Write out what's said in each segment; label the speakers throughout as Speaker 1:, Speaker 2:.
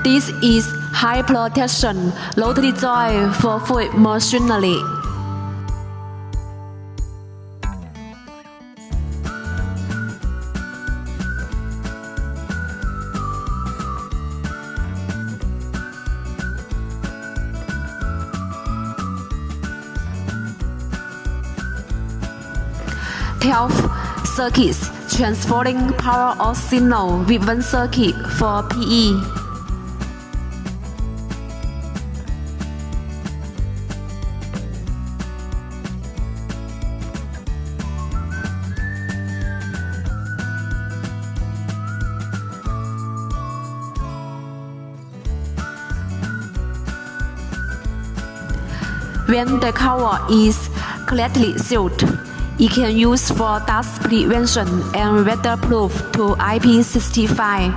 Speaker 1: This is high protection rotary joint for fluid machinery. Circuits transferring power or signal with one circuit for PE. When the cover is correctly sealed, it can use for dust prevention and weatherproof to IP65.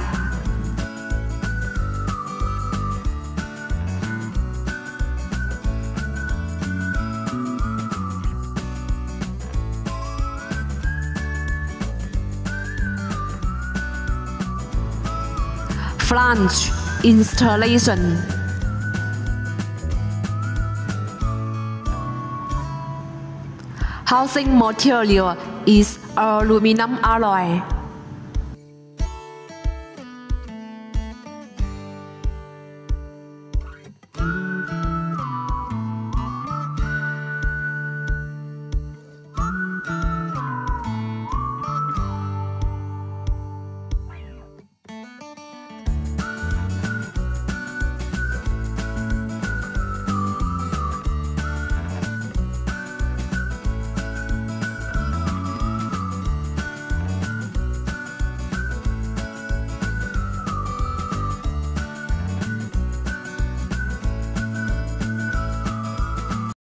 Speaker 1: Flange installation. Housing material is aluminum alloy.